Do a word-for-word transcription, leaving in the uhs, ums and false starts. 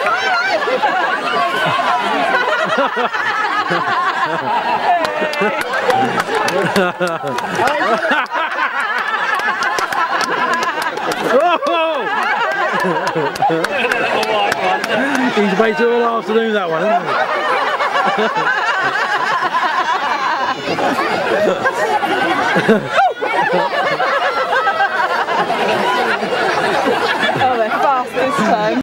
He's waited all afternoon, that one, hasn't he?